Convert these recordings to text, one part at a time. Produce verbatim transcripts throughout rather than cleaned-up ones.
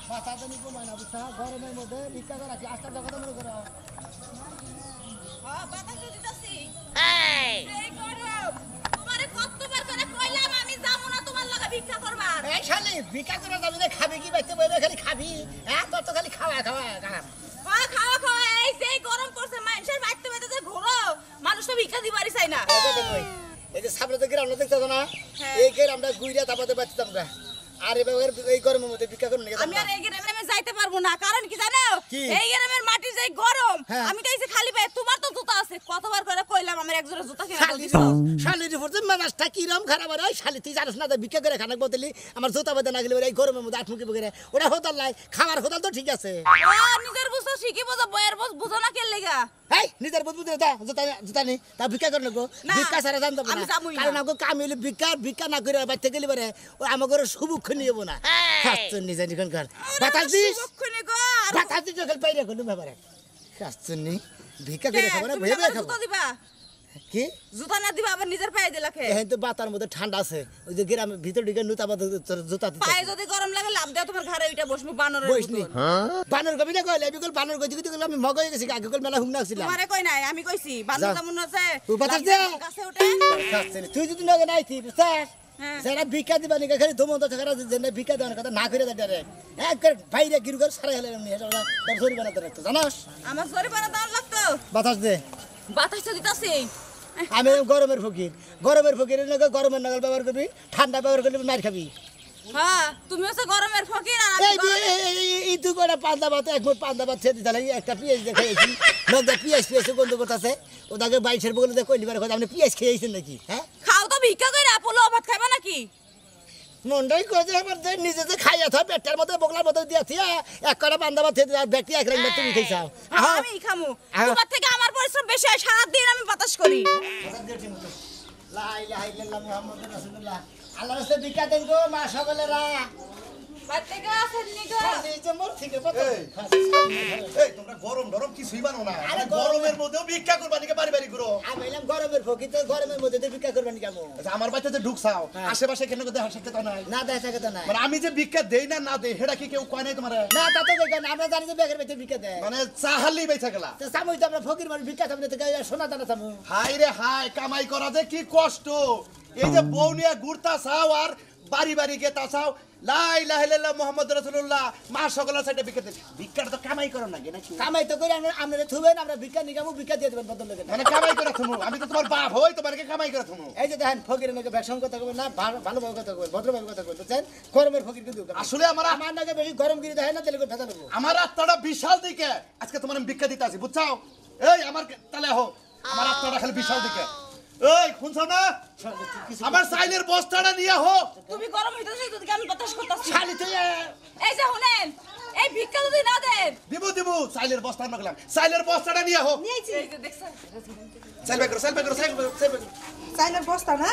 বাতাসে নিকো মানা বুঝছা গরমের মধ্যে ভিক্ষা করা কি আস্তা কথা মনে করো হ্যাঁ বাতাস দিতেছি এই এই গরম তোমারে কতবার করে কইলাম আমি যাব না তোমার লাগা ভিক্ষা করবা এই শালি ভিক্ষা করে যাবি না খাবি কি বাইতে বইবে খালি খাবি হ্যাঁ তোর তো খালি খাওয়া খাওয়া কাম হ্যাঁ খাওয়া খাওয়া এই যে গরম পড়ছে মানুষের বাইতে বাইতে যে ঘোরো মানুষ তো ভিক্ষা দিবারই চাই না এই যে সামনে থেকে আমরা দেখতেছ না এই কে আমরা গুইরা তাপাতে বাঁচতাম গা আর এবার এই গরমের মধ্যে ভিক্ষা করব না আমি আর এই গ্রামে আমি যাইতে পারবো না কারণ কি জানো এই গ্রামের মাটি যে গরম আমি তো এই যে খালি পায়ে তোমার তো জুতা আছে কতবার করে কইলাম আমার একজোড়া জুতা কিনে দাও দিছো শালির উপর যে মাছটা কি রকম খারাপ আর শালি তুই জানিস না ভিক্ষা করে খানা বদলি আমার জুতা বাদে না গেলে এই গরমের মধ্যে আটমুখি বগেরে ওটা হোতাল নাই খাবার হোতাল তো ঠিক আছে ও নিজের বুঝছো শিখি বোঝা বইয়ের বুঝ বুঝো না কে লাগা এই নিজের বুঝ বুঝ দা জুতা জুতা নি তা ভিক্ষা করে নেগো ভিক্ষা ছাড়া জানতো না কারণ আমাকে কাম হইলে ভিক্ষা ভিক্ষা না করে বাইতে গেলে পারে ও আমাকে সুবুক্ষ নিয়েবো না খাচ্ছুন নিজে নিকন কর বাতাস দিস সুবুক্ষনি গো বাতাস দিস যখন বাইরে গেল ব্যাপারে খাচ্ছুন নি ভিক্ষা করে খাবো না ভয়ে ভয়ে খাবো জুতা দিবা কি জুতা না দিবা আবার নিজের পায়ে দিলা খে এই তো বাতার মধ্যে ঠান্ডা আছে ওই যে গ্রামের ভিতর দিকে নুতা বাদ জুতা দিতে পায়ে যদি গরম লাগে লাভ দাও তোমার ঘরে ওইটা বসবো বানরের বসনি বানর কবি না কইলে আমি কল বানর কই দিকে আমি মগ হয়ে গেছি আগে কল মেলা হুংনা ছিলাম তোমারে কই নাই আমি কইছি বানর যেমন আছে ও বাতাস দে কাছে ওঠে খাচ্ছেন তুই যদি নগে নাইতি বুঝছস যারা ভিক্ষা দিবা নিকা খালি ধমন্ত থাকার যে ভিক্ষা দেওয়ার কথা না করে দেয় ডাইরেক্ট একবার বাইরে গিরু করে সারা হেলে এমনি এটা তোর শরীর বানাতে রাখতো জানাস আমার শরীর বানা দাও লাগতো বাতাস দে বাতাস তো দিতাছি আমি গরমের ফকির গরমের ফকির নাকি গরমের নাগাল ব্যবহার করবি ঠান্ডা ব্যবহার করবি মার খাবি হ্যাঁ তুমি হচ্ছে গরমের ফকির আর আমি এই তুই করে পান্তা ভাত এক মুঠ পান্তা ভাত ছেড়ে দিতে একটা পিঁয়াজ দেখাইছি লোকটা পিঁয়াজ পিঁয়াজ গন্ধ করতেছে ওটাকে বাইশের বগলে দেখো নিবার কথা আপনি পিঁয়াজ খেয়েছেন নাকি হ্যাঁ খাও তো ভিক্ষা করে পোলো ভাত খাইবা নাকি মন্ডাই কইছে আমার নিজে যে খাইয়া থা পেটের মধ্যে বগলার মধ্যে দিয়াছি এক কটা পান্তা ভাত ছেড়ে আর ব্যক্তি এক রাইন্দা তুমি খাইছাও আমি খামু তোমার থেকে আমার পরিশ্রম বেশি হয় সারা দিন আমি বাতাস করি লা ইলাহা ইল্লাল্লাহ মুহাম্মাদুর রাসূলুল্লাহ আল্লাহর রাস্তায় ভিক্ষা দেন গো মা সকলেরা বাচ্চাকে আছেন নি গো এই যে মোর থেকে কত এই তোমরা গরম গরম কিছুই বানো না আরে গরমের মধ্যেও ভিক্ষা করবা নাকি বাড়ি বাড়ি ঘুরো আমি বললাম গরমের ফকির তো গরমের মধ্যে তো ভিক্ষা করবেন কেমন আচ্ছা আমার বাড়িতে যে ঢুকছাও আশেপাশে কেন দেখা সাথে তো নাই না দেখা কথা নাই মানে আমি যে ভিক্ষা দেই না না দেই হেডা কি কেউ কয় নাই তোমারে না তা তো কেন আমরা জানি যে বেগের ভিতরে ভিক্ষা দেয় মানে চাহালি বেচা গেলা তো সামুই তো আমরা ফকির মানুষ ভিক্ষা সামনে থেকে সোনা দানা সামু হাই রে হাই কামাই করা যে কি কষ্ট এই যে বউ নিয়ে ঘুরতা চাও আর বাড়ি বাড়ি গেতা চাও লা ইলাহা ইল্লাল্লাহ মুহাম্মাদুর রাসূলুল্লাহ মা সকলের সাইডে ভিক্ষা দেই ভিক্ষাটা তো কামাই করো না নাকি কামাই তো করে আমরা আমরা থুবেন আমরা ভিক্ষা নিগামু ভিক্ষা দিয়ে দেবেন বদল লাগে মানে কামাই করে থমু আমি তো তোমার বাপ হই তোমাকে কামাই করে থমু এই যে দেখেন ফকির নাকি ব্যাকসং কথা কবেন না ভালো ভাবে কথা কবেন ভদ্রভাবে কথা কবেন বুঝছেন গরমের ফকির কিন্তু আসলে আমার আমার নাকি বেশি গরম গিরি দেখেন না তেলে ভেজা নেবো আমার আত্মাটা বিশাল দিকে আজকে তোমার আমি ভিক্ষা দিতে আসি বুঝছো এই আমার তালে হো আমার আত্মাটা খালি বিশাল দিকে এই শুনছো না আমার সাইলের বস্তাটা নিয়ে হো তুমি গরম হইতাছে যদি আমি বাতাস করতাছি শালি তুই এই যে শুনেন এই ভিক্ষা যদি না দেন দিব দিব সাইলের বস্তা মাগলাম সাইলের বস্তাটা নিয়ে হো নিয়েছি এই যে দেখছেন সাইল ব্যাগ করো সাইল ব্যাগ করো সাইল ব্যাগ চাইলের বস্তা না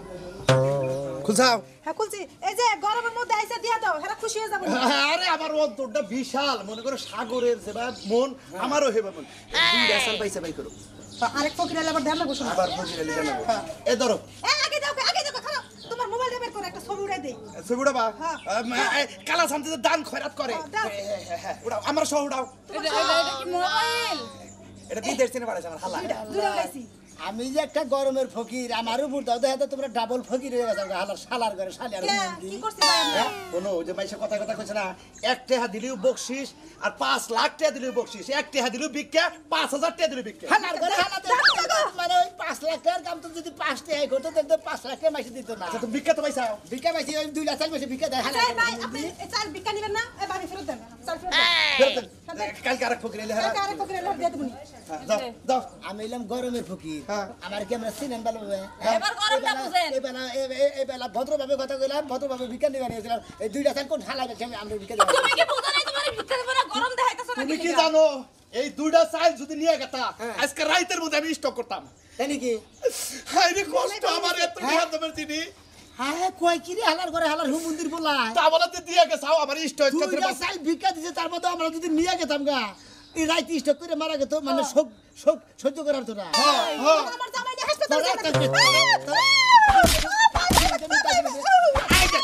খুলছাও হ্যাঁ খুলছি এই যে গরমের মধ্যে আইসা দিয়া দাও হেরা খুশি হয়ে যাবো আরে আমার অন্তরটা বিশাল মনে করো সাগরের যেবা মন আমারও হেবা মন দুই রাসাল পাইছে বাই করো আরেক ফকির এলে আবার ধ্যান বসো আবার ফকির এলি জানাবো এ ধরো এ আগে দাও আগে দাও খারাপ তোমার মোবাইল বের করে একটা ছবি উড়াই দেই ছবিটা বা কালা শান্তিতে দান খয়রাত করে উড়াও আমার সহ উড়াও এটা এটা কি মোবাইল এটা বিদেশ থেকে পাঠাইছে আমার হালা দুটো উড়াইছি আমি যে একটা গরমের ফকির আমার উপর দাও দেখা তোমরা ডাবল ফকির হয়ে গেছো হালার শালার ঘরে শালি আর কি করছিস ভাই আমরা কোনো ওই যে মাইসে কথা কথা কইছে না এক টাকা দিলেও বকশিস আর পাঁচ লাখ টাকা দিলেও বকশিস এক টাকা দিলেও ভিক্ষা পাঁচ হাজার টাকা দিলেও ভিক্ষা হালার ঘরে হালাতে মানে ওই পাঁচ লাখ টাকার কাম তো যদি পাঁচ টাকা করতো তাহলে তো পাঁচ লাখ টাকা মাইসে দিত না আচ্ছা তুমি ভিক্ষা তো পাইছাও ভিক্ষা পাইছি ওই দুই লাখ টাকা মাইসে ভিক্ষা দেয় আচ্ছা ভাই আপনি এই চাল বিক্কা নিবেন না এ ভাবি ফেরত দেন চাল ফেরত দেন ফেরত দেন। কালকে আরেক ফকির এলে হ্যাঁ কালকে আরেক ফকির এলে দিয়ে দেবনি দাও দাও আমি এলাম গরমের ফকির হ্যাঁ। আমার কি আমরা চিনেন ভালো এবার গরমটা বুঝেন। এবেলা এবেলা ভদ্রভাবে কথা কইলাম ভদ্রভাবে ভিক্ষা নিয়ে নিয়েছিলাম এই দুই লাখ টাকা কোন ঢালা গেছে আমরা ভিক্ষা দেব তুমি কি বুঝো না তোমার ভিক্ষা দেব না গরম দেখাইতাছ না তুমি কি জানো এই দুইটা চাইল যদি নিয়ে গেতা আজকে রাইতের মধ্যে আমি স্টক করতাম তাই নাকি হাই রে কষ্ট আমার এত নিয়ে দেবেন তিনি হ্যাঁ কয় কি রে হালার ঘরে হালার হু মন্দির বলা তা বলাতে দিয়ে গেছাও আমার স্টক দুই লাখ চাল ভিক্ষা দিছে তার মধ্যে আমরা যদি নিয়ে গেতাম গা এই রাইতে স্টক করে মারা গেত মানে শোক শোক সহ্য করার তো না আমার জামাই নিয়ে হাসপাতালে তোরা তো-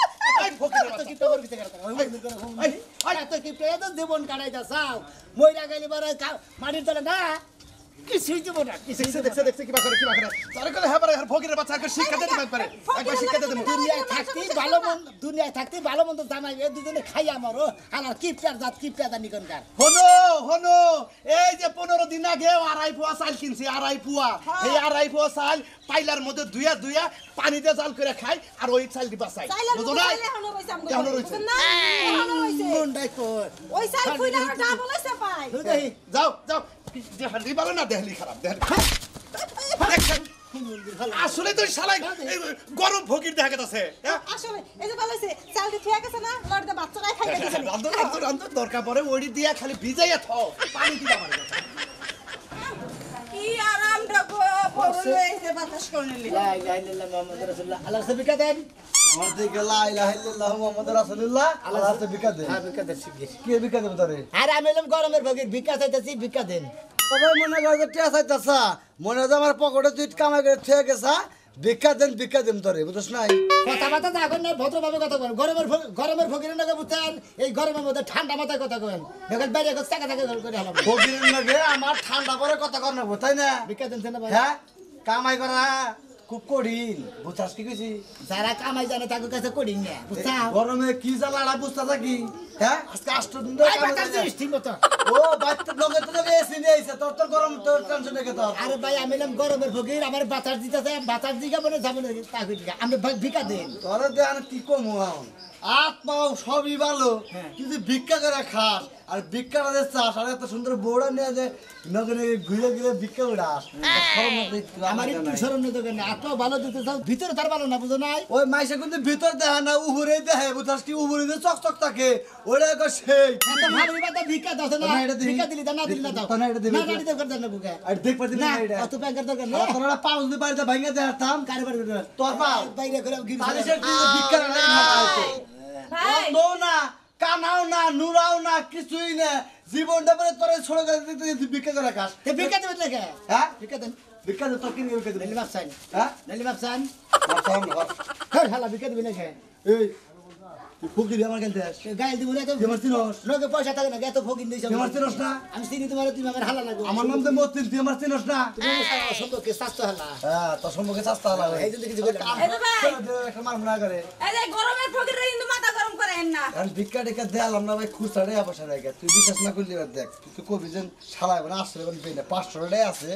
এই ফকিরের এত বাচ্চা। কিপটা করে দিতে গেল এত কিপটা এত জীবন কাটাইতা চাও মইরা গেলি বারে মাটির তলে না কিছুই দেবো না কিছুই দেখছে দেখছে দেখছে কিবা করে কিবা করে তারে কলে হ্যাঁ পারে ফকিরের বাচ্চা একবার শিক্ষা দিতে পারে একবার শিক্ষা দিতে পারে দুনিয়ায় থাকতে ভালো মন্দ দুনিয়ায় থাকতে ভালো মন্দ জানাই এই দুজনে খাই আমারও আর কিপটার জাত কিপটা জানি কোনকার হনো হনো এই যে পনেরো দিন আগে আড়াই পোয়া চাল কিনছি আড়াই পোয়া এই আড়াই পোয়া চাল পাইলার মধ্যে দুইয়া দুইয়া পানিতে জাল করে খাই আর ওই চাল দিবা চাই বুঝো না এখনো রয়েছে মন্ডাই কর ওই সাই ফুইলা ডাবল হইছে পাই দেই যাও যাও দেহলি ভালো না দেহলি খারাপ দেহলি আসলে তো শালাই এই গরম ফকির দেখা গেছে হ্যাঁ আসলে এই যে ভালো হইছে চাল দি থিয়া গেছে না লড়দে বাচ্চারাই খাইতে দিছে রান্ধন রান্ধন রান্ধন দরকার পড়ে ওড়ি দিয়া খালি ভিজাইয়া থাও পানি দিবা পারে কি আরাম রাখো বড় এই যে বাতাস করে নিলি লা ইলাহা ইল্লাল্লাহ মুহাম্মাদুর রাসূলুল্লাহ আল্লাহ সাবিকা দেন আমার দিকে লা ইলাহা ইল্লাল্লাহ মুহাম্মাদুর রাসূলুল্লাহ আল্লাহ হাতে বিকা দে হ্যাঁ বিকা দেন শিগগির কি বিকা দেব তোরে আর আমি এলাম গরমের ভগির ভিক্ষা চাইতেছি ভিক্ষা দেন তবে মনে কর যে টিয়া চাইতাছা মনে হয় যে আমার পকেটে তুই কামাই করে থয়ে গেছা বিকা দেন বিকা দেম তোরে বুঝছ নাই কথা বাতা এখন না ভদ্রভাবে কথা বলেন গরমের ফ- গরমের ফকিরের নাকি বুঝছেন এই গরমের মধ্যে ঠান্ডা মাথায় কথা কবেন দেখেন বাইরে চাকা চাকা করে হলাম ফকিরের লাগে আমার ঠান্ডা পরে কথা কর নেবো তাই না ভিক্ষা দেন না ভাই হ্যাঁ কামাই করা খুব কঠিন বুঝছাস কি কইছি যারা কামাই জানে তাকে কাছে করি না বুঝছা গরমে কি জ্বালাটা বুঝতা থাকি হ্যাঁ আজকে আষ্ট দিন ধরে এই কামাই বাতাস করে দিস ঠিক মতো ও বাচ্চা লগে তো লগে এসি নিয়ে আইছে তোর তোর গরম তোর টেনশন নেই তোর আরে ভাই আমি এলাম গরমের ফকির আমার বাতাস দিতেছে বাতাস দিকে মনে যাবো না তা কই দিকে আমি ভাই ভিক্ষা দেন তোরে দেন কি কম এখন আত্মাও সবই ভালো কিন্তু ভিক্ষা করে খাস আর ভিক্ষা করে চাস আর এত সুন্দর বউড়া নিয়ে যে নগরে ঘুরে ঘুরে ভিক্ষা উড়াস আমার একটু স্মরণ নিতে কেন এত ভালো দিতে চাও ভিতরে তার ভালো না বুঝো নাই ওই মাইসে কিন্তু ভিতর দেখে না উহুরে দেখে বুঝাস কি উহুরে যে চক চক থাকে ওটা একবার সেই এত ভালো বাতা ভিক্ষা দাও না না, এটা দিবি। ভিক্ষা দিলি দাও না দিলি না দাও না, এটা দিবি। না না দিতে করতে না বুকে আর দেখ পাতি না না এটা অত প্যাকেট দরকার না তোর একটা পাউস দিয়ে বাড়িতে ভাঙা দেখাতাম কারবার করে তোর পাও বাইরে করে গিরি তালিশের তুই যে ভিক্ষা করে না ভাই বন্ধও না কানাও না নুরাও না কিছুই না জীবনটা পরে তোর ছোট করে তুই তুই ভিক্ষা করে খাস তে ভিক্ষা দেবেন না কে হ্যাঁ ভিক্ষা দেন ভিক্ষা দে তোর কি ভিক্ষা দে নালি মাপসান হ্যাঁ নালি মাপসান মাপসান হ্যাঁ হালা ভিক্ষা দেবেন না কে এই তুই ফুকি দিয়ে আমার খেলতে আস গাইল দিব না তো তুই আমার চিনস লোকে পয়সা থাকে না এত ফকির দিছ তুই আমার চিনস না আমি চিনি তোমার তুমি আমার হালা লাগো আমার নাম তো মতিন তুই আমার চিনস না তুমি সম্পর্কে স্বাস্থ্য হালা হ্যাঁ তোর সম্পর্কে চাস্তা লাগবে এই জন্য কিছু বললাম না। এই যে ভাই একটা মার মনে করে এই যে গরমের ফকিরে কিন্তু মাথা গরম করেন না কারণ ভিক্ষা টিকা দেয়ালাম না ভাই খুচরা রে পয়সা রেখে তুই বিশ্বাস না করলি এবার দেখ তুই তো কবি যে ছাড়াই মানে আসলে মানে পেয়ে না পাঁচশো টাকাই আছে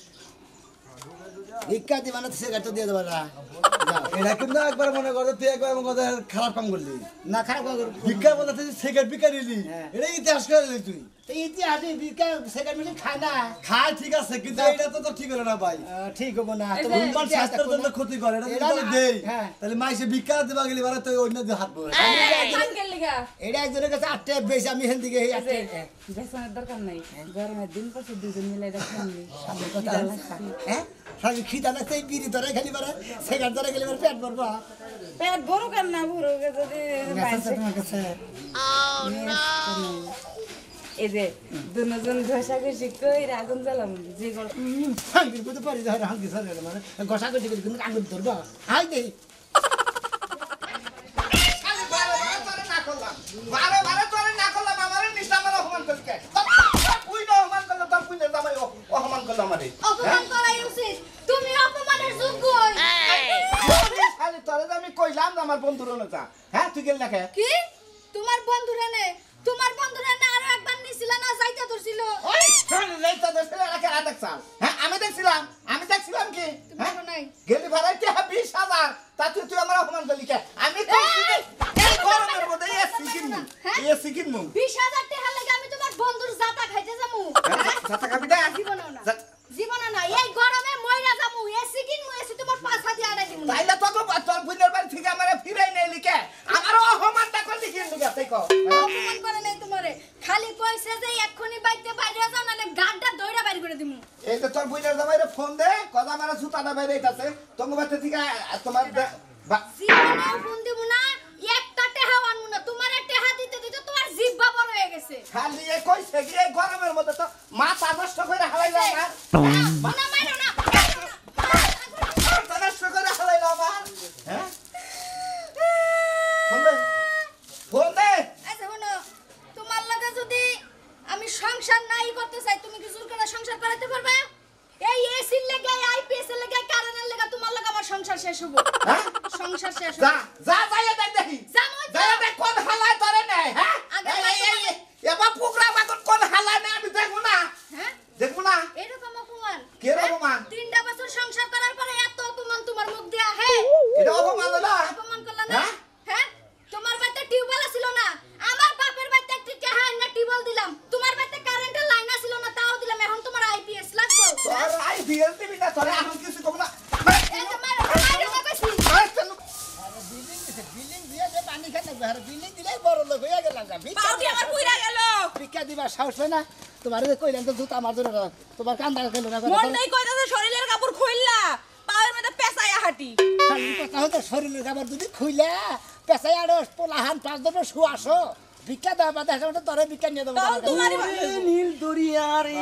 ভিক্ষা দিবা না সিগারেট তো দিয়ে দেবা না যাও। এটা কিন্তু একবার মনে করতে তুই একবার মনে করতে খারাপ কাম করলি না খারাপ করে ভিক্ষা বলতে তুই সিগারেট ভিক্ষা নিলি হ্যাঁ। এটা ইতিহাস করে দিলি তুই এই ইতিহাসে ভিক্ষা সিগারেট মিলে খায় না খায় ঠিক আছে কিন্তু এটা তো তো ঠিক হলো না ভাই আহ, ঠিক হবো না এই যে- তোমার তোমার ইতিহাস স্বাস্থ্যের থাকবো জন্য না। ক্ষতি করে এটা যদি এটা তোকে না- দেই হ্যাঁ। তাহলে মাইসে ভিক্ষা দিবা গেলি বারে তুই অন্য দিয়ে হাত বলে আঙ্কেল লিগা এটা একজনের কাছে আটটে বেশি আমি হেন দিকে আটটে বেসনের দরকার নাই গরমের দিন পর দুজন মিলে এটা খানলি হ্যাঁ আমি খিদা লাগছে এই বিড়ি ধরে খেলি পারে সিগারেট ধরে খেলি পারে পেট ভরবো পেট বড় কেন না বড় যদি মেসেজ তোমার কাছে এই যে দুজন ঘষাঘষি কইরা আগুন জ্বালাম যে গরম হাঙ্গির মধ্যে পড়ে যায় হাঙ্গি সরে গেল মানে ঘষা ঘষি করে কিন্তু আঙুল ধরবো হাই দেই বারে বারে তোরে না করলাম আমারে নিশা আমার অপমান করতে তুই না অপমান করলে তোর পুণ্যের দামাই অপমান করলে আমারে অপমান করাই উচিত তুমি অপমানের যোগ্য খালি তোরে যে আমি কইলাম না আমার বন্ধুর না হ্যাঁ তুই গেল না কে কি তোমার বন্ধুরা নে তোমার বন্ধুরা না আরো একবার নিছিল না যাইতা ধরছিল ওই শোন লেটা দেশে রাখা রাখ দেখছাম হ্যাঁ আমি দেখছিলাম আমি দেখছিলাম কি তুমি দেখো নাই গেলি ভাড়াইতে বিশ হাজার তাতে তুই আমার অপমান করলি কে আমি কইছি যে এই গরমের মধ্যে এসি কিনবো হ্যাঁ? এসি কিনবো বিশ হাজার টাকা লাগে আমি তোমার বন্ধুর জাতা খাইতে যামু সাতা খাবি না জীবনও না জীবনও না এই গরমে মইরা যামু এসি কিনমু এসি তোমার পাঁচ হাত দিয়ে আড়াই দিমু তাইলে তো তো তোর বুঝের বাড়ি থেকে আমারে ফিরাই নাই লিখে আমারও অপমানটা করলি কি লিখে তাই কও অপমান করে নাই তোমারে খালি কইছে যে এক্ষুনি বাইতে বাইরে যাও নালে গাড়টা দইরা বাইরে করে দিমু এই তো তোর বুঝের জামাইরে ফোন দে কথা মারা সুতাটা বাইরে আইতাছে তোমার বাড়ি থেকে তোমার বা- জীবনেও ফোন দিমু না একটা টেহা আনমু না তোমার টেহা দিতে দিতে তোমার জিহ্বা বড় হয়ে গেছে খালি এ কইছে কি এই গরমের মধ্যে তো মাথা নষ্ট করে হালাইলা আমার না মারো না মাথা নষ্ট করে হালাইলা আমার হ্যাঁ ফোন দে সংসার করাতে পারবা এই এসির লাগা আইপিএস এর লাগা কারেন্টের লাগা তোমার লাগা আমার সংসার শেষ হবো হ্যাঁ সংসার শেষ যা হবো যা যাইয়া দেখ দেখি যামু যাইয়া দেখ কোন হালায় ধরে নেয় হ্যাঁ আগে এই, এই, তোমার- এই, এবার পুকরা বাগন কোন হালায় নেয় আমি দেখবো না হ্যাঁ দেখবো না এরকম অপমান কে রে অপমান? তিনটা বছর সংসার করার পরে এত অপমান তোমার মুখ দিয়ে হে এটা অপমান হলো অপমান করলা না হ্যাঁ? হ্যাঁ তোমার বাড়িতে টিউবওয়েল ছিল না আমার বাপের বাড়িতে একটা টাকা না টিউবওয়েল দিলাম তোমার বাড়িতে কারেন্টের লাইন ছিল না তাও দিলাম এখন তোমার আইপিএস লাগবে তোর আই বিএল টিভি না তোরে আমি কিছু কব না এই যে মার মার কইছি আরে চলো আরে বিল্ডিং দিছে বিল্ডিং দিয়ে যে পানি খানে ঘর বিল্ডিং দিলেই বড় লোক হয়ে গেলাম গা পাউডি আমার পুইরা গেল ভিক্ষা দিবা সাহস হয় না তোমার যে কইলাম তো জুতা আমার জন্য তোমার কান্দা গেল না মন নাই কইতাছে শরীরের কাপড় খুইল্লা পায়ের মধ্যে পেছায়া হাঁটি খালি কথা হতো শরীরের খাবার যদি খুইলা পেছাই আড়ো পোলাহান পাঁচ দশ শু আসো ভিক্ষা দেওয়া বাদে একটা তোরে ভিক্ষা নিয়ে দেবো তাও তোমারই নীল দরিয়া রে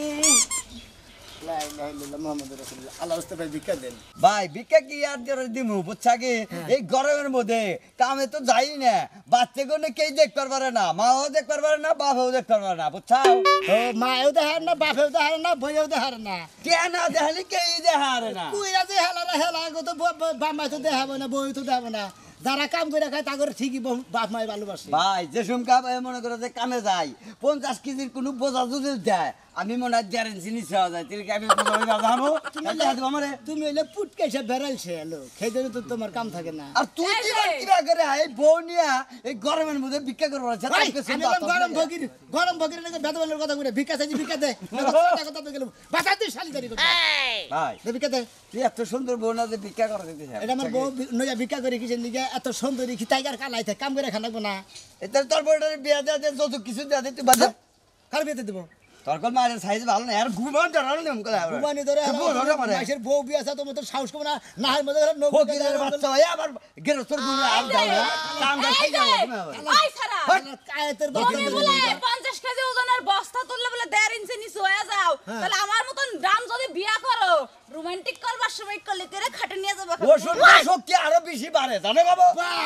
ভাই ভিক্ষা কি আর দিমু বুঝছা কি এই গরমের মধ্যে কামে তো যাই না বাচ্চা কোনো কেই দেখতে পারে না মাও দেখতে পারে না বাবাও দেখতে পারে না বুঝছাও মায়েও দেখার না বাপেও দেখার না বইয়েও দেখার না কে না দেখালি কেই দেখারে না কুইরা যে হেলা না হেলা গো তো বামাই তো দেখাবো না বই তো দেখাবো না যারা কাম করে খায় তাদের ঠিকই বাপ মাই ভালোবাসে ভাই যে সুমকা মনে করে যে কামে যাই পঞ্চাশ কেজির কোনো বোঝা যদি দেয় আমি মনে হয় দেড় ইঞ্চি নিচে হওয়া যায় তিলকে আমি যাবো আমারে তুমি এলে পুটকে এসে বেড়াইছে এলো খেয়ে তো তোমার কাম থাকে না আর তুই কিরা করে এই বউ নিয়া এই গরমের মধ্যে ভিক্ষা করবো ভাই, আমি বললাম গরম ভগির গরম ভগির নাকি বেদবেলের কথা করে ভিক্ষা চাইছি ভিক্ষা দে কথা তো গেলাম বাঁচা তুই শালি করি ভাই দে ভিক্ষা দে তুই এত সুন্দর বউ না যে ভিক্ষা করে দিতে এটা আমার বউ নইয়া ভিক্ষা করে কিসের নিগে এত সুন্দরী কি টাইগার কালাই থাকে কাম করে খানাবো না এটা তোর বউটার বিয়া দেওয়া দিয়ে যত কিছু দেওয়া দিয়ে তুই বাজা কার বিয়েতে দেবো তোর কল মায়ের সাইজ ভালো না আর ঘুমান ধরাল নিয়ম করে ঘুমানি ধরে মাসের বউ বিয়ে আছে তোমার তো সাহস কমে না না হয় মধ্যে ফকিরের বাচ্চা হয় আবার গেরস্তর গুলো আর দাও না কাম কাজ খাই যাও তুমি আবার আই সারা কায়েতের তুমি বলে পঞ্চাশ কেজি ওজনের বস্তা তুললে বলে দেড় ইঞ্চি নিচে হয়ে যাও তাহলে আমার মতন দাম যদি বিয়া করো রোমান্টিক করবার সময় করলে তেরে খাটে নিয়ে যাবো ওষুধ শক্তি আরো বেশি বাড়ে জানো বাবু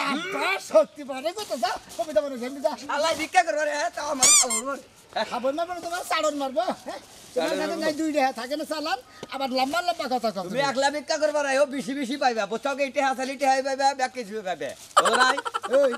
সত্যি পারে কত যা কবিতা বলে ঘেমে যা আল্লাহ ভিক্ষা করবে রে তাও আমার খাবার না বলে তোমার চালন মারবো হ্যাঁ তোমার কাছে নাই দুই রেহা থাকে না চালান আবার লম্বা লম্বা কথা কম তুমি একলা ভিক্ষা করবে রে ও বেশি বেশি পাইবা বুঝছো কি ইটে হাসালি ইটে হাই পাইবা ব্যাক কিছু পাইবে ও নাই ওই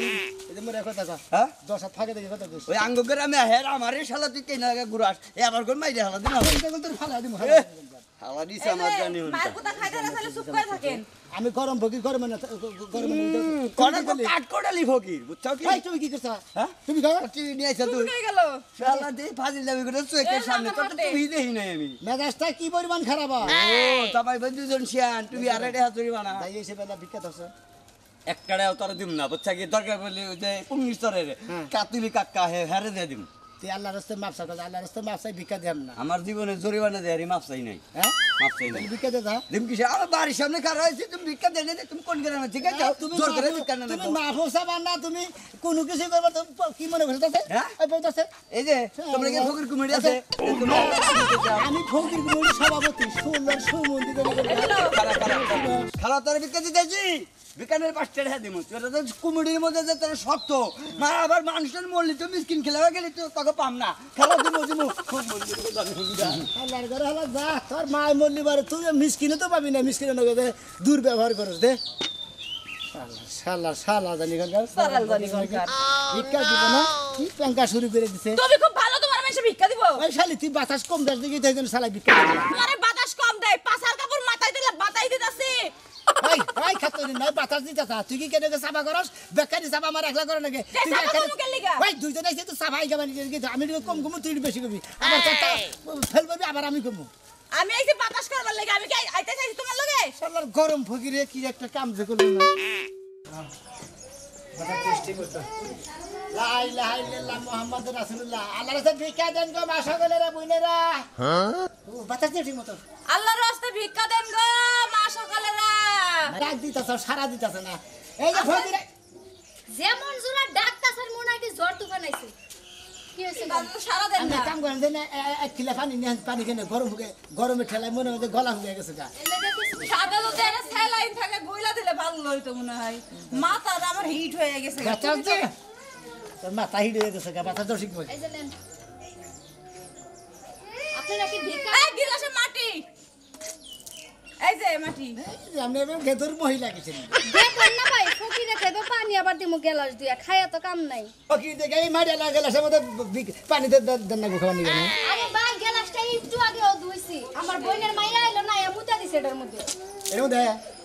এই যে মোরে কথা কও হ্যাঁ দশ হাত ফাঁকে দেখে কথা কইছ ওই আঙ্গকের আমি হের আমারই শালা তুই কেনা লাগে গুরাস এ আবার কোন মাইরে হালা দিনা তোর ফালা দিমু হালা দিছে আমার জানি হল মার কথা খাইতে না তাহলে চুপ করে থাকেন আমি গরম ভকি গরম না গরম কোনে তো কাট কোডালি ফকির বুঝছো কি ভাই তুমি কি করছ হ্যাঁ তুমি খাও কি নিয়ে আইছ তুই হয়ে গেল শালা দে ফাজিল যাবি করে চোখের সামনে তো তুই দেই নাই আমি মেজাজটা কি পরিমাণ খারাপ ও সবাই বন্ধুজন শিয়ান তুমি আরেডে হাতুরি বানা তাই এসে বেলা বিখ্যাত আছে একটাও তোর দিম না বুঝছা কি দরকার বলি ওই যে পুঙ্গির তরে কাতুলি কাকা হে হেরে দে দিম তুই আল্লাহ রাস্তে মাপ চাও আল্লাহ রাস্তে মাপ চাই ভিক্ষা দেন না আমার জীবনে জরিমানা দেয়ারি মাপ চাই নাই হ্যাঁ মাপ চাই নাই ভিক্ষা দে যা দিম কিসে আমার বাড়ির সামনে কার হয়েছে তুমি ভিক্ষা দেনে দে তুমি কোন গ্রামে ঠিক আছে তুমি জোর করে ভিক্ষা না তুমি মাফ চাবা না তুমি কোনো কিছু করবা তো কি মনে করছ তাতে হ্যাঁ? ওই বলতাছে এই যে তোমরা কি ফকির কুমির আছে আমি ফকির গুলোর সভাপতি সুন্দর সুমন্দির খারা খারা খারা তোর ভিক্ষা দিতেছি বিকানের পাঁচটা রেখে দিমু তোরা তো কুমিরের মধ্যে যে তোর শক্ত মা আবার মানুষের মরলি তো মিসকিন খেলাবা গেলি তো তোকে পাম না খেলা দিমু দিমু আল্লাহর ঘরে হলো যা তোর মায় মল্লি বারে তুই মিসকিনে তো পাবি না মিসকিনে নগে দুর্ব্যবহার করস দে শালা শালা জানি গঙ্গা সারাল জানি গঙ্গা। ভিক্ষা দিব না কি প্যাঙ্কা শুরু করে দিছে তুমি খুব ভালো তোমার মেশে ভিক্ষা দিব ওই শালি তুই বাতাস কম দাস দিকে তাই জন্য শালা ভিক্ষা দিবি তোমারে বাতাস কম দেয় পাছার কাপড় মাথায় দিলে বাতাই দিতাছি ওই ওই খাতো দিন নাই বাতাস দিতাছ তুই কি কেন সাবা করস বেকারি সাবা আমার একলা করে নাকি কে তুই সাবা এখানে- করবো কেন লিগা? ওই দুইজন আইছে তো সাবাই গাবানি আমি একটু কম কম তুই একটু বেশি কবি আবার কথা ফেলবি আবার আমি কমু আমি এই যে বাতাস করবার লাগে আমি কি আইতে চাইছি তোমার লগে শালার গরম ফকিরে কি একটা কাম যে করলি না বাতাস টেস্টি করতে লা ইলাহা ইল্লাল্লাহ মুহাম্মাদুর রাসূলুল্লাহ আল্লাহর কাছে ভিক্ষা দেন গো মা সকলেরা বুইনেরা হ্যাঁ ও বাতাস দিয়ে ঠিক মতো আল্লাহর রাস্তায় ভিক্ষা দেন গো মা সকালেরা রাত দিতাছ সারা দিতাছ না এই যে ফকিরে যেমন জোড়া ডাক্তার মনে হয় কি জ্বর তুফান আইছে কি হইছে তাহলে সারা দেন আমি না কাম করেন দেন এক কিলো পানি নিয়ে পানি কেন গরম হুকে গরমে ঠেলায় মনে হয় যে গলা হুকে গেছে গা সাদা যদি একটা স্যালাইন থাকে গইলা দিলে ভালো হইতো মনে হয় মাথা আমার হিট হয়ে গেছে বাতাস দে তোর মাথা হিট হয়ে গেছে গা বাতাস দর্শক বল এই যে নেন আপনি নাকি ভিক্ষা এই গিলাসে মাটি এই যে মাটি আপনি এবার গেদর মহিলা গেছেন দেখুন না ভাই ফকিরে খাইবে পানি আবার দিমু গ্লাস দিয়া খায়া তো কাম নাই ফকির দেখে এই মারিয়া না গেলাসের মধ্যে বি- পানিতে দেন না খাওয়া নিবে না আরে ভাই গ্লাসটা একটু আগেও ধুইছি আমার বোনের মাইয়া আইলো না এ মুতা দিছে এটার মধ্যে এর মধ্যে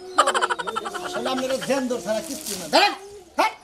আসলে আপনার ধ্যান দর ছাড়া কিচ্ছু না দাঁড়ান হ্যাঁ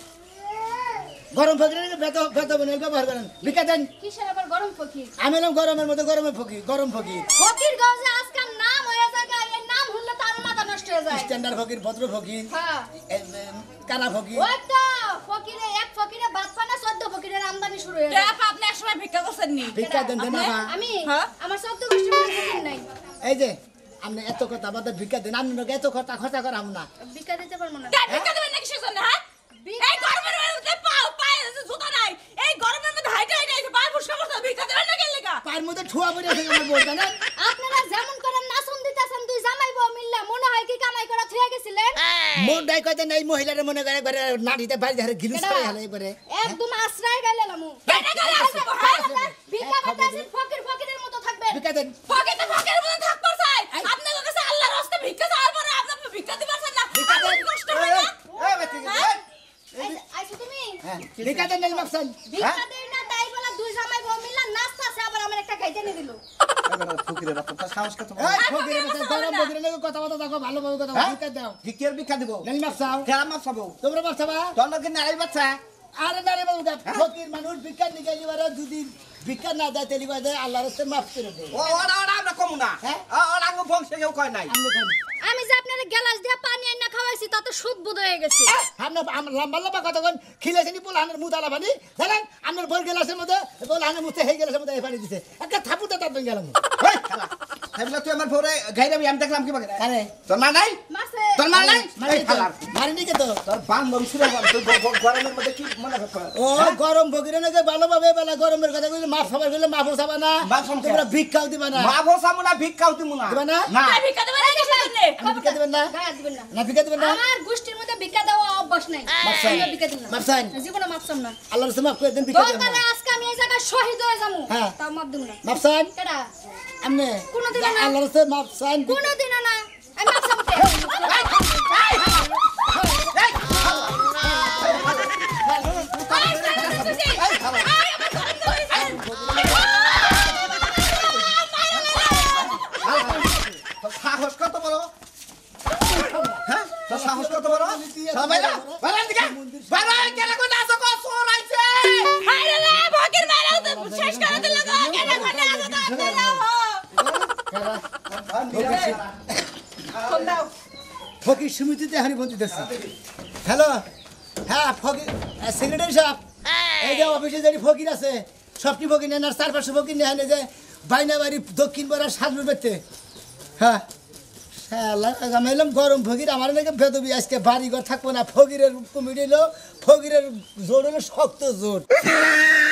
গরম ফকির বেত বেত বনের ব্যবহার করেন ভিক্ষা দেন কিসের আবার গরম ফকির আমি এলাম গরমের মধ্যে গরমের ফকির গরম ফকির ফকির গাঁও যে আজকাল নাম হয়ে যায় এই নাম শুনলে তো আরো মাথা নষ্ট হয়ে যায় স্ট্যান্ডার্ড ফকির ভদ্র ফকির হ্যাঁ এ, এ, কানা ফকির ওই তো ফকিরে এক ফকিরে বাদ পানা চোদ্দ ফকিরের আমদানি শুরু হয়ে কে যায় আপা আপনি একসময় ভিক্ষা করছেন নি ভিক্ষা দেন দেন আপনি? বাবা আমি হ্যাঁ? আমার চোদ্দ গোষ্ঠীর মধ্যে ফকির নাই এই যে আপনি এত কথা আমাদের ভিক্ষা দেন আপনি এত কথা খরচা করাম না ভিক্ষা দিতে পারবো না কে ভিক্ষা দেবেন নাকি সেজন্য হ্যাঁ এই গরমের মধ্যে পাও পায়ে আছে জুতা নাই এই গরমের মধ্যে হাইটা হাইটা এসে পায়ে ফুসকা করতে ভিক্ষা দেবেন না কেন লেগা পায়ের মধ্যে ঠুয়া পড়ে আছে আমার বউ জানেন আপনারা যেমন করেন নাচন দিতেছেন দুই জামাই বউ মিললা মনে হয় কি কামাই করা থুয়ে গেছিলেন মোর ডাই কইতে নাই মহিলার মনে করে একবারে নাড়িতে বাড়ি ধরে গিলুস করে হেলে একবারে একদম আশ্রয় গাইলাম এটা গেলে আসবে হ্যাঁ ভিক্ষা করতে আসেন ফকির ফকিরের মতো থাকবেন ভিক্ষা দেন পকেটে পকেটের মধ্যে থাকবার চাই আপনাদের কাছে আল্লাহর রাস্তে ভিক্ষা চাওয়ার পরে আপনি ভিক্ষা দিতে পারছেন না আপনার কষ্ট হয় না এই বেটি হ্যাঁ? আইসো- আইসো তুমি হ্যাঁ ভিক্ষা দেন নাই মাপছেন ভিক্ষা দেই না তাই বলে দুই জামাই বউ মিললা নাচতাছে আবার আমার একটা খাইতে নিয়ে দিল ফকিরের রক্ত তার সাহস কত বড়? এই ফকিরের মতো গরম ফকিরের লগে কথা বলতে দেখো ভালোভাবে কথা বলো, হ্যাঁ? ভিক্ষা দাও ভিক্ষের ভিক্ষা দিব নাই মাপছাও খেলা মাপ খাবো তোমরা মাপছাবা তোর লোকে নারী বাচ্চা আরে না রে বাবু ফকির মানুষ ভিক্ষা নিকে নিবারে দুদিন ভিক্ষা না দেয় তেলি কয় দেয় আল্লাহর রাস্তে মাফ করে দেয় ও ওরা ওরা আমরা কমু না হ্যাঁ? ওরা আঙ্গ বংশে কেউ কয় নাই আমরা কোন আমি যে আপনার গ্লাস দিয়ে পানি আইনা খাওয়াইছি তাতে সুদ বুদ হয়ে গেছে আমরা আমরা লম্বা লম্বা কথা কোন খিলেছেনি পোলা হানের মুতালা পানি জানেন আপনার বল গেলাসের মধ্যে বল হানের মুতে হয়ে গেলাসের মধ্যে এই পানি দিছে একটা থাপুতে তাপ গেলাম এই খেলা তাইলে তুই আমার ভোরে গাইরাবি আমি দেখলাম কি বাগে আরে তোর মা নাই মাসে তোর মা নাই মারি এই খেলা মারিনি কে তো তোর বান বম শুরু হল তুই গ- গ- গরমের মধ্যে কি মনে করছ ও গরম ফকিরে নাকি ভালোভাবে বেলা গরমের কথা কইলে মাফ সবাই কইলে মাফও চাবা না মাফ চাবা না। তোমরা ভিক্ষাও দিবা না মা ভোসামু না ভিক্ষাও দিমু না দিবা না? না এই ভিক্ষা দেবেন নাকি সেজন্য আপনি ভিক্ষা দিবেন না গায়ে দিবেন না না ভিক্ষা দিবেন না আমার গোষ্ঠীর মধ্যে ভিক্ষা দেওয়া অভ্যাস নাই মাপসাই। আমিও ভিক্ষা দিলাম মাপসাই। জীবনে মাপসাম না আল্লাহর রাস্তে মাফ করে দেন ভিক্ষা দিবেন দরকারে না আজকে আমি এই জায়গায় শহীদ হয়ে যাবো হ্যাঁ। তাও মাপ দিব না মাপসান কেডা আমনে কোনোদিনও না। আল্লাহর রাস্তে মাপসান কোনোদিনও না আমি মাপসাম কে তোর সাহস কত বড় হ্যাঁ তোর সাহস কত বড় সবাই না বাইরে দিকে বাইরে কেন কোন আসো কো সোর আইছে হায়রে রে ফকির মারা শেষ করে দিল গো কেন করে আলো ফকির সমিতিতে হানি বন্দি দিচ্ছে হ্যালো হ্যাঁ ফকির সেক্রেটারি সাহেব এই যে অফিসে যে ফকির আছে সবটি ফকির নেন আর চার পাঁচশো ফকির নেন এই যে বাইনা বাড়ি দক্ষিণ পাড়ার সাজু পেতে হ্যাঁ আমি এলাম গরম ফকির আমার নাকি বেদবি আজকে বাড়ি ঘর থাকবো না ফকিরের কমিটি হলো ফকিরের জোর হলো শক্ত জোর